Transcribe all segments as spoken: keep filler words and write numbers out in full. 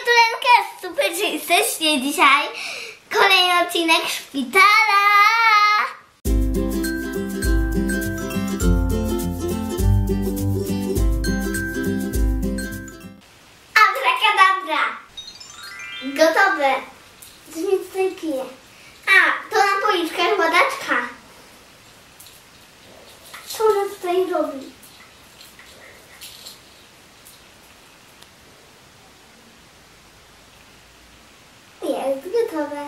tu Lenka, super, że jesteście dzisiaj. Kolejny odcinek szpitala. Abrakadabra. Gotowe. Coś mi tutaj pije. A, to na policzkach wodaczka. Co ona tutaj robi? Jest gotowe.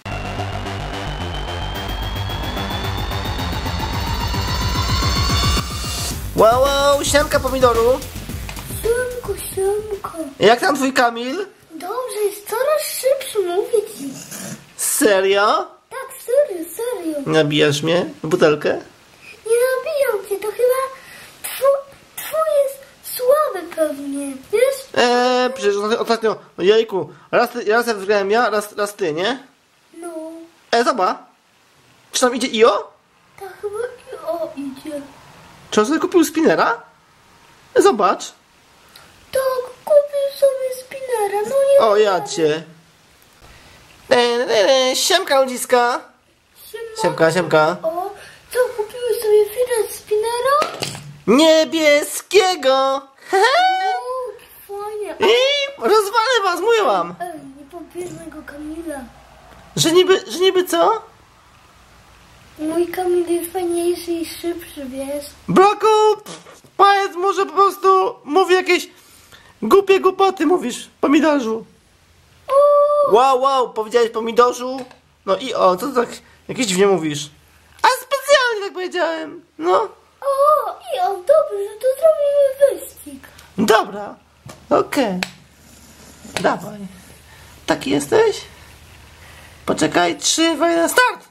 Wow, wow, siemka pomidoru. Siemko, siemko. Jak tam twój Kamil? Dobrze, jest coraz szybszy, mówię ci. Serio? Tak, serio, serio. Nabijasz mnie w butelkę? Nie nabijam cię, to chyba twój, twój jest słaby pewnie, wiesz? Eee, przecież ostatnio, jejku, raz, ty, raz ja wygrałem ja, raz, raz ty, nie? No, E, zobacz. Czy tam idzie Io? tak chyba i o idzie. Czy on sobie kupił spinera? Zobacz. Tak, kupił sobie spinera, no nie. O, ja cię. E, e, e, siemka ludziska. Siema. Siemka, siemka. O, co, kupiłeś sobie filet spinera? Niebieskiego. O, fajnie. I rozwalę was, mówię wam. Ej, nie pobierzmy go Kamila. Że niby, że niby co? Mój Kamil jest fajniejszy i szybszy, wiesz? Braku, powiedz może po prostu mówi jakieś głupie głupoty, mówisz, pomidorzu. O, Wow, wow, powiedziałeś pomidorzu? No i o, co ty tak jakieś dziwnie mówisz? A specjalnie tak powiedziałem, no. o, i o, dobrze, to zrobimy wyścig. Dobra, okej. Dawaj. Taki jesteś? Poczekaj, trzy, dwa, jeden, start!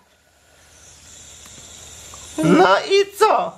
No i co?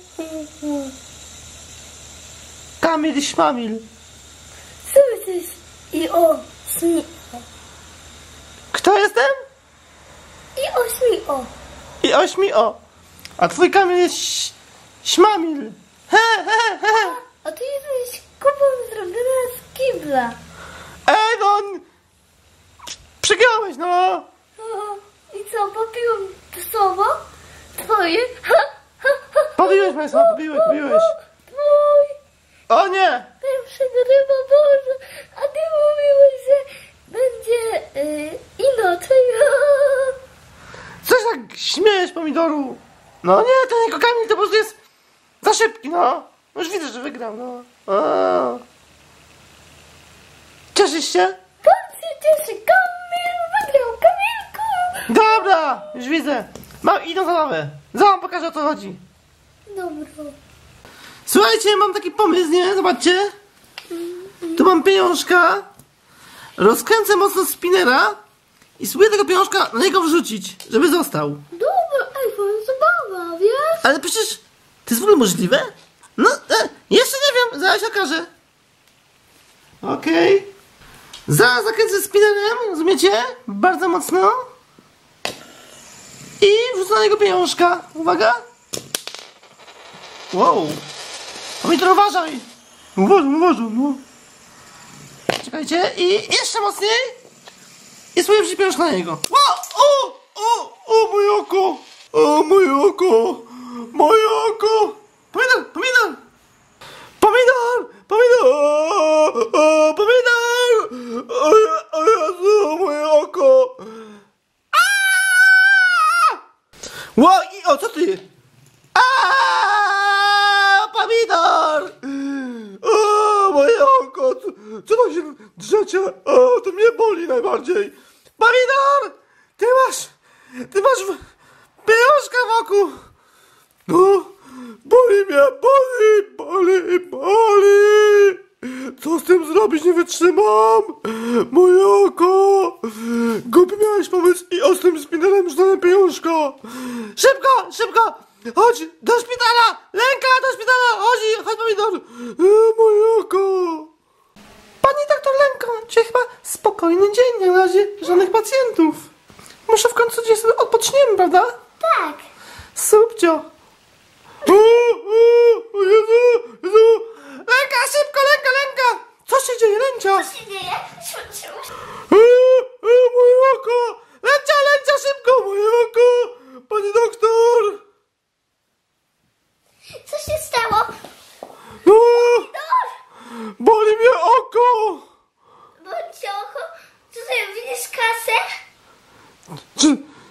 Kamil Śmamil. Co jesteś? I o, śmi... Kto jestem? I o, śmi... o. I ośmi o. A twój Kamil jest ś- Śmamil. He, he, he. A ty jesteś kupą zrobiona z kibla. Ej, no. Przegrałeś, no. O, i co, popiłam to słowo? Twoje? Ha, ha, ha. Pobiłeś państwa, pobiłeś, pobiłeś. Twój. O nie. Ja przegrywa, Boże. A ty mówiłeś, że będzie y, inaczej. Coś tak śmiejesz, pomidoru. No nie, to nie Kamil, to po prostu jest za szybki, no. Już widzę, że wygram, no. O. Cieszysz się? Pan się cieszy, Kamil wygrał, Kamilku. Dobra, już widzę. Mam, idą zabawę. Za wam pokażę, o co chodzi. Dobra. Słuchajcie, mam taki pomysł, nie? Zobaczcie. Tu mam pieniążka. Rozkręcę mocno spinera i spróbuję tego pieniążka na niego wrzucić, żeby został. Dobra, ej, fajna zabawa, wiesz? Ale przecież to jest w ogóle możliwe? No, e, jeszcze nie wiem, zaraz się okaże. Okej. Okay. Zaraz zakręcę spinerem, rozumiecie? Bardzo mocno. I wrzucę na niego pieniążka. Uwaga. Wow. Pomidor, uważaj. Uważaj, uważaj, no. Czekajcie. I jeszcze mocniej. I spróbuję wrzucić pieniążka na niego. Wow. O, o, o, moje oko. O, moje oko. Moje oko. Pomidor, pomidor. Pomidor, pomidor. O, pomidor. O, o Jezu, moje oko. Wow, i o, co ty? Aaaa, pomidor! O, moje oko! Co, co to się drzecie? O, to mnie boli najbardziej. Pomidor! Ty masz, ty masz pieniążka wokół. No, boli mnie, boli, boli, boli. Co z tym zrobić? Nie wytrzymam. Moje oko. Głupi miałeś pomysł i ostrym spinerem rzucałem pieniążka. Szybko, szybko. Chodź do szpitala. Lenka, do szpitala. Chodź, chodź pomidor. E, moje oko. Pani doktor Lenko, dzisiaj chyba spokojny dzień. Na razie żadnych pacjentów. Muszę w końcu gdzieś sobie odpoczniemy, prawda? Tak. Subcio. O, o, o Jezu, Jezu. Lenka, szybko, Lenka, Lenka. Co się dzieje, Lencia? Co się dzieje? Sz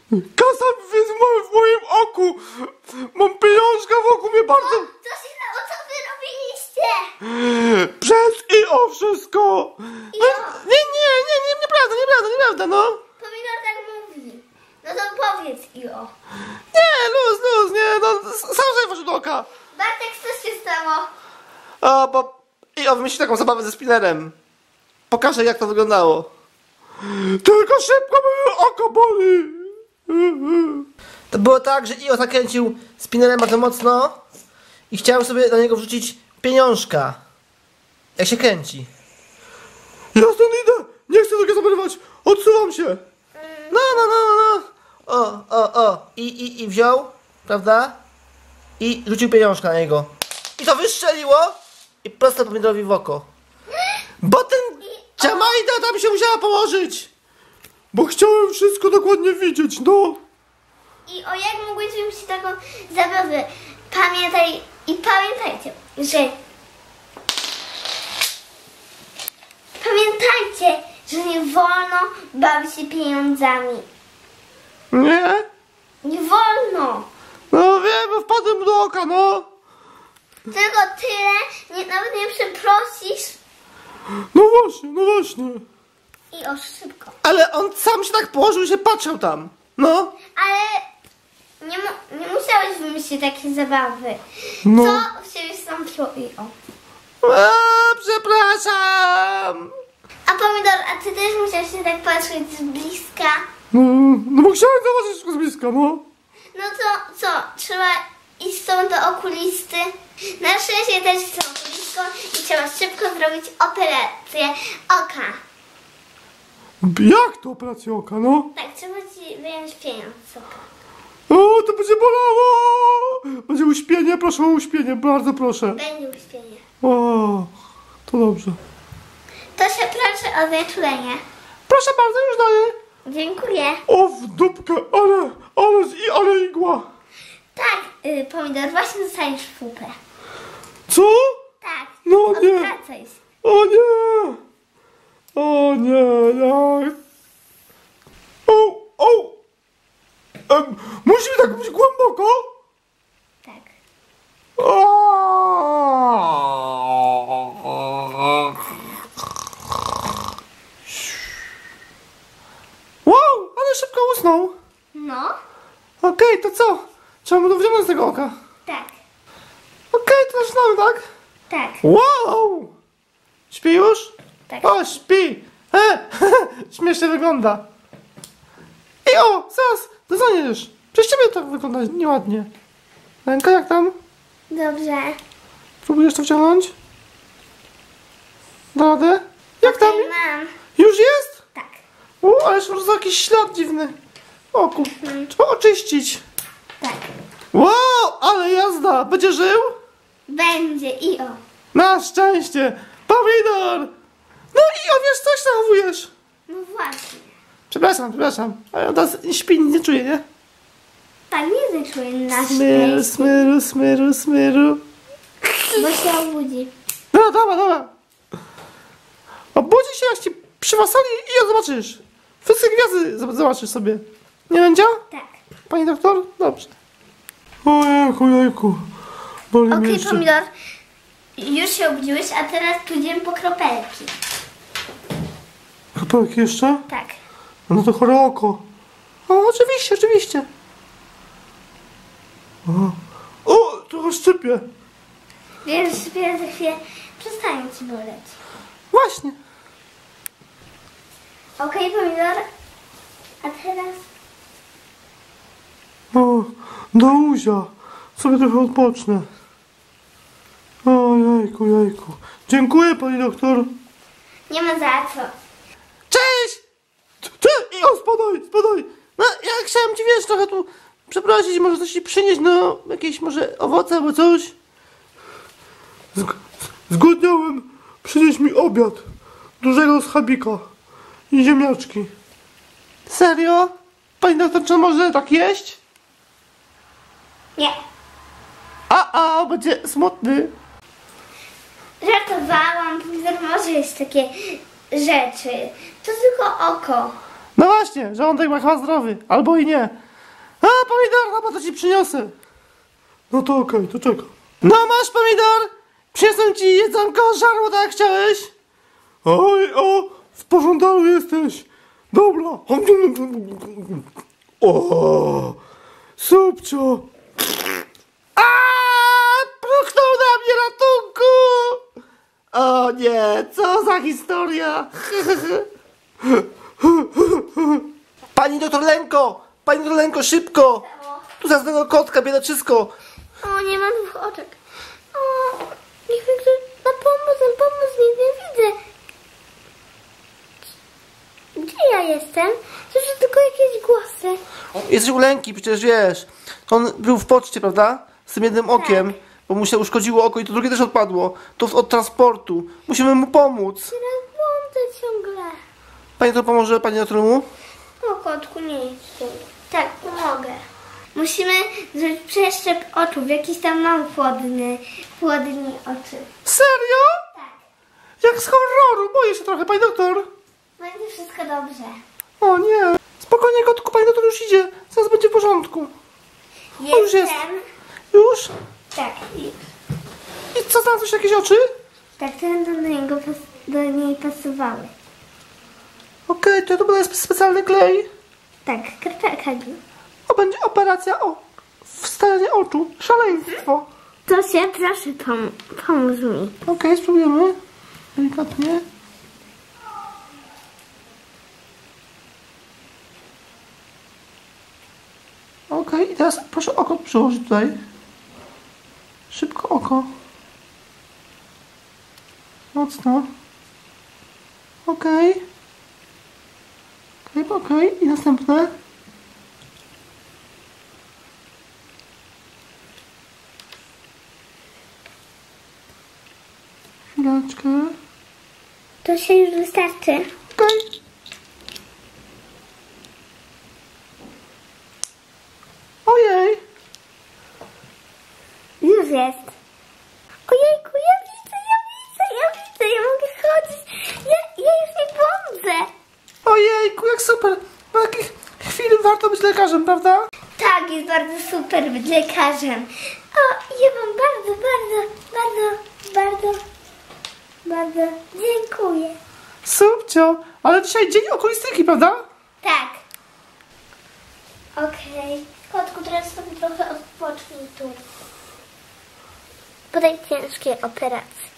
Kasa jest w moim oku! Mam pieniążka wokół mnie bardzo... Co się stało? Co wy robiliście? Przez i o wszystko! I No, o. nie, nie, nie, nie, nieprawda, nieprawda, nieprawda, no! Pomidor tak mówi. No to powiedz i o. Nie, luz, luz, nie, no, sam sobie włożył do oka. Bartek, co się stało? O, bo... I o, wymyślił taką zabawę ze spinnerem. Pokażę, jak to wyglądało. Tylko szybko, bo oko boli! To było tak, że Io zakręcił spinnerem bardzo mocno i chciał sobie na niego wrzucić pieniążka. Jak się kręci. Ja stąd idę! Nie chcę tego zabawywać! Odsuwam się! No, no, no, no, no. O, o, o. I, i, i wziął, prawda? I rzucił pieniążka na niego. I to wystrzeliło i prosto pomidorowi w oko. Bo ten Jamajda tam się musiała położyć! Bo chciałem wszystko dokładnie widzieć, no! I o, jak mogłeś wymyślić taką zabawę? Pamiętaj i pamiętajcie, że... Pamiętajcie, że nie wolno bawić się pieniądzami. Nie? Nie wolno. No wiem, bo wpadłem do oka, no! Tylko tyle, nie, nawet nie przeprosisz. No właśnie, no właśnie. I o, szybko. Ale on sam się tak położył i się patrzył tam. No. Ale nie, mu, nie musiałeś wymyślić takiej zabawy. No. Co w ciebie wstąpiło i o. A, przepraszam. A pomidor, a ty też musiałeś się tak patrzeć z bliska? No, no bo chciałem zobaczyć wszystko z bliska, no. No to co? Trzeba iść stąd do okulisty. Na szczęście też chcę okulisko i trzeba szybko zrobić operację oka. Jak to operacja oka, no? Tak, trzeba ci wyjąć pieniądz z oka. O, to będzie bolało! Będzie uśpienie, proszę o uśpienie, bardzo proszę. Będzie uśpienie. O, to dobrze. To się proszę o znieczulenie. Proszę bardzo, już daję. Dziękuję. O, w dupkę, ale, ale, i ale igła. Tak, y, pomidor, właśnie dostaniesz fupę. Co? Tak, No nie. odwracaj się. O nie! O nie, jak? O, o! Em, musimy tak być głęboko? Tak. O! Wow, ale szybko usnął. No, Okej, to co? Trzeba mu to wziąć z tego oka. tak, Okej, to zaczynamy, tak? tak, Wow! Śpi już? tak. O, śpi! He, śmiesznie wygląda. I o, zaraz, dostaniesz. Przez ciebie to wygląda nieładnie. Ręka, jak tam? Dobrze. Próbujesz to wciągnąć? Da radę? Jak tam? Okej, mam. Już jest? Tak. O, ależ może za jakiś ślad dziwny. O, kur... Trzeba oczyścić. Tak. Wow, ale jazda. Będzie żył? Będzie i o. Na szczęście. Pomidor! No i o, wiesz, coś zachowujesz. No właśnie. Przepraszam, przepraszam. Ale on teraz śpi, nic nie czuje, nie? Tak, nie zaczuję na Smyru, szczęście, smyru, smyru, smyru. bo się obudzi. No, dobra, dobra. Obudzi się, jak ci przywasali i ją zobaczysz. Wszystkie gwiazdy zob- zobaczysz sobie. Nie będzie? Tak. Pani doktor? Dobrze. Ojejku, jejku. Boli mnie Okej, jeszcze. pomidor. Już się obudziłeś, a teraz pójdziemy po kropelki. Kropelki jeszcze? Tak. No to chore oko. O, oczywiście, oczywiście. O, o trochę szczypie. Wiesz, dopiero za chwilę przestanie ci boleć. Właśnie. Okej, pomidor. A teraz... O, do łuzia. Sobie trochę odpocznę. O, jejku, jejku. Dziękuję, pani doktor. Nie ma za co. Cześć! Ty, i o, spadaj, spadaj. No, ja chciałem ci, wiesz, trochę tu przeprosić, może coś ci przynieść, no, jakieś może owoce albo coś. Zg zgodniałem przynieść mi obiad dużego schabika i ziemniaczki. Serio? Pani doktor, czy może tak jeść? Nie. A, a, będzie smutny. Żartowałam, pomidor może jest takie rzeczy. To tylko oko. No właśnie, żołądek ma chyba zdrowy, albo i nie. A, pomidor, no bo to ci przyniosę. No to okej, okay, to czekam. No masz pomidor! Przyniosłem ci jedzonko, żarło tak jak chciałeś. Oj, o, w pożądalu jesteś. Dobra. O, subcio. A, próchnął na mnie, ratunku. O nie, co za historia. Pani doktor Lenko, pani doktor Lenko, szybko. Tu za tego kotka, biedaczysko. O, nie mam dwóch oczek. O, niech mi ktoś ma pomóc, on pomóc mi, nie widzę. Gdzie ja jestem? Słyszę tylko jakieś głosy. Jesteś u Lenki, przecież wiesz. On był w poczcie, prawda? Z tym jednym okiem, tak. Bo mu się uszkodziło oko i to drugie też odpadło. To od transportu. Musimy mu pomóc. Teraz błądzę ciągle. Pani to pomoże, pani doktoremu? O, kotku, nie idź. Tak, pomogę. Musimy zrobić przeszczep oczu, w jakiś tam mam chłodny, chłodni oczy. Serio? Tak. Jak z horroru, boję się trochę, pani doktor. Będzie wszystko dobrze. O nie. Spokojnie, kotku, pani doktor już idzie. Zaraz będzie w porządku. Jestem. O, już jest. Już? Tak, już. I co, znalazłeś jakieś oczy? Tak, te do, niego, do niej pasowały. Okej, okay, to to będzie specjalny klej. Tak, kartaka. To będzie operacja o wstawianie oczu. Szaleństwo. To się, proszę, pom pomóż mi. Okej, okay, spróbujemy. Delikatnie. Okej, okay, i teraz proszę oko przyłożyć tutaj. Szybko oko. Mocno. Okej. Okay. Okej, okay, okej. Okay. I następne. Chwileczkę. To się już wystarczy. Okej. Okay. Ojej. Już jest. Ojejku, ja widzę, ja widzę, ja widzę, ja mogę chodzić. Ja, ja już nie błądzę. Ojejku, jak super. Na takich chwili warto być lekarzem, prawda? Tak, jest bardzo super być lekarzem. O, ja wam bardzo, bardzo, bardzo, bardzo, bardzo dziękuję. Subcio, ale dzisiaj dzień okulistyki, prawda? Tak. Okej. Okay. Kotku, teraz sobie trochę odpocznij tu. Po tej ciężkiej operacji.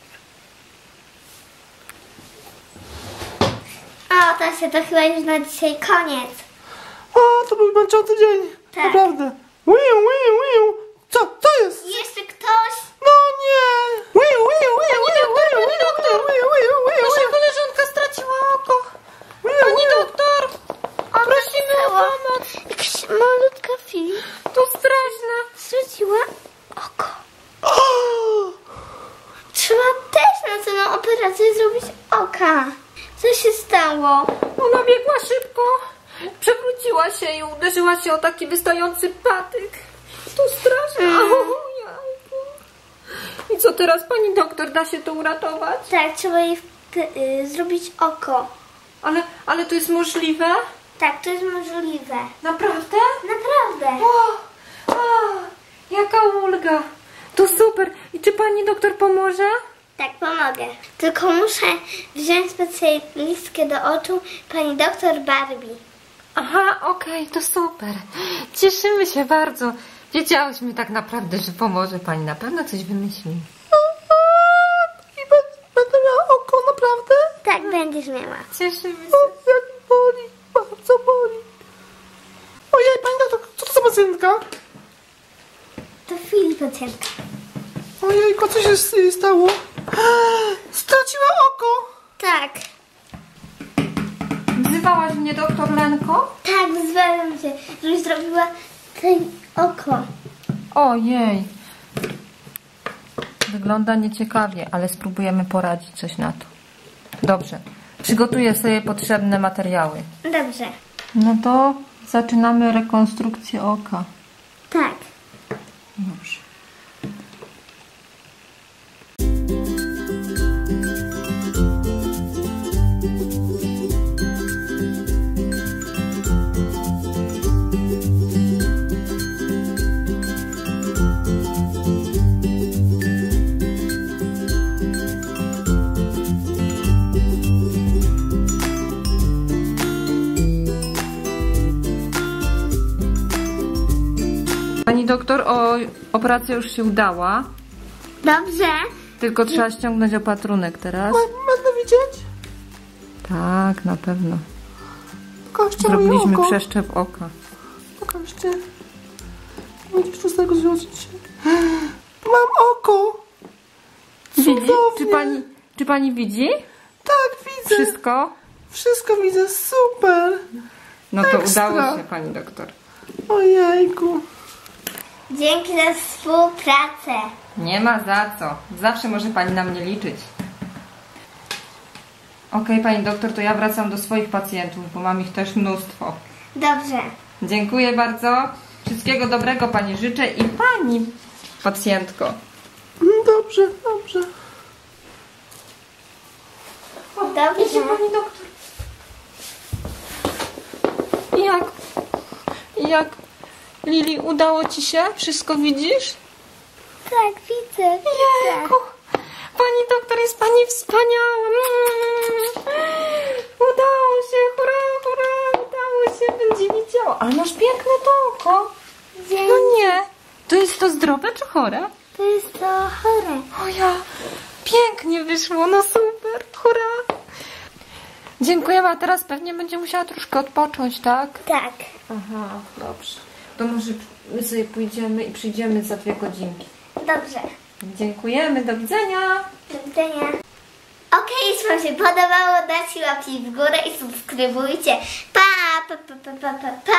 O, to się to chyba już na dzisiaj koniec. O, to był męczący dzień. Tak. Naprawdę. Wiu, wiu, wiu. Co? Co jest? Jeszcze ktoś? No nie. Wiu, wiu, wiu, wiu, wiu, Pani doktor, wiu, wiu, wiu, nasza wiu. koleżanka straciła oko. Wiu, Pani wiu. doktor, prosimy o pomoc. Jakaś malutka Fili To straszne. straciła oko. O! Trzeba też na tę operację zrobić oka. Co się stało? Ona biegła szybko, przewróciła się i uderzyła się o taki wystający patyk. To straszne. Mm. O, jajku. I co teraz, pani doktor, da się to uratować? Tak, trzeba jej wp- y, zrobić oko. Ale, ale to jest możliwe? Tak, to jest możliwe. Naprawdę? Naprawdę. O, o, jaka ulga. To super. I czy pani doktor pomoże? Tak, pomogę. Tylko muszę wziąć specjalistkę do oczu, pani doktor Barbie. Aha, okej, to super. Cieszymy się bardzo. Wiedziałyśmy tak naprawdę, że pomoże pani. Na pewno coś wymyśli. I be- będę miała oko, naprawdę? Tak, będziesz miała. Cieszymy O, się. jak boli. Bardzo boli. Ojej, pani doktor, co to za pacjentka? To Fili pacjentka. Ojejku, co się z jej stało? Straciła oko. Tak. Wzywałaś mnie doktor Lenko? Tak, wyzwałam cię, żebyś zrobiła tej oko. Ojej. Wygląda nieciekawie, ale spróbujemy poradzić coś na to. Dobrze. Przygotuję sobie potrzebne materiały. Dobrze. No to zaczynamy rekonstrukcję oka. Tak. Dobrze. doktor, o, operacja już się udała. Dobrze. Tylko trzeba ściągnąć opatrunek teraz. Ma, będę widzieć? Tak, na pewno. Pokażcie moje Zrobiliśmy oko. przeszczep oka. Pokażcie. Będziesz tu z tego związać się. Mam oko. Widzi? Cudownie. Czy pani, czy pani widzi? Tak, widzę. Wszystko? Wszystko widzę, super. No to Ekstra. udało się, pani doktor. Ojejku. Dzięki za współpracę. Nie ma za co. Zawsze może pani na mnie liczyć. Okej, pani doktor, to ja wracam do swoich pacjentów, bo mam ich też mnóstwo. Dobrze. Dziękuję bardzo. Wszystkiego dobrego pani życzę i pani, pacjentko. Dobrze, dobrze. Dobrze. pani doktor. Jak? Jak? Lili, udało ci się? Wszystko widzisz? Tak, widzę. Jejku, pani doktor, jest pani wspaniała. Mm. Udało się, hurra, hurra, udało się, będzie widziała. Ale masz piękne to oko. Dzięki. No nie, to jest to zdrowe czy chore? To jest to chore. O ja, pięknie wyszło, no super, hurra. Dziękujemy, a teraz pewnie będzie musiała troszkę odpocząć, tak? Tak. Aha, dobrze. To może my sobie pójdziemy i przyjdziemy za dwie godzinki. Dobrze. Dziękujemy, do widzenia. Do widzenia. Okej, jeśli wam się podobało, dajcie łapki w górę i subskrybujcie. Pa, pa, pa, pa, pa, pa, pa.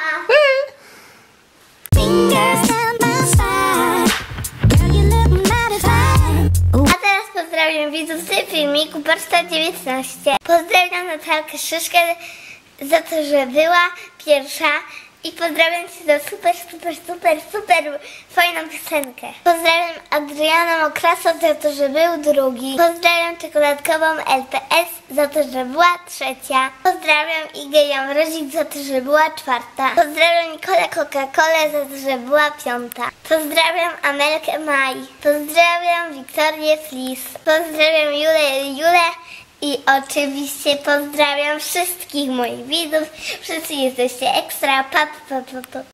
Fingers down my side. Girl, you look mighty fine. Ooh. A teraz pozdrawiam widzów z filmiku Poczta dziewiętnaście. Pozdrawiam Natalkę Szyszkę za to, że była pierwsza. I pozdrawiam Cię za super, super, super, super fajną piosenkę. Pozdrawiam Adriana Mokrasa za to, że był drugi. Pozdrawiam czekoladkową L P S za to, że była trzecia. Pozdrawiam Igę Jamrozik za to, że była czwarta. Pozdrawiam Nikolę Coca-Colę za to, że była piąta. Pozdrawiam Amelkę Maj. Pozdrawiam Wiktorię Flis. Pozdrawiam Julę Julę. I oczywiście pozdrawiam wszystkich moich widzów. Wszyscy jesteście ekstra. Pa, pa, pa, pa.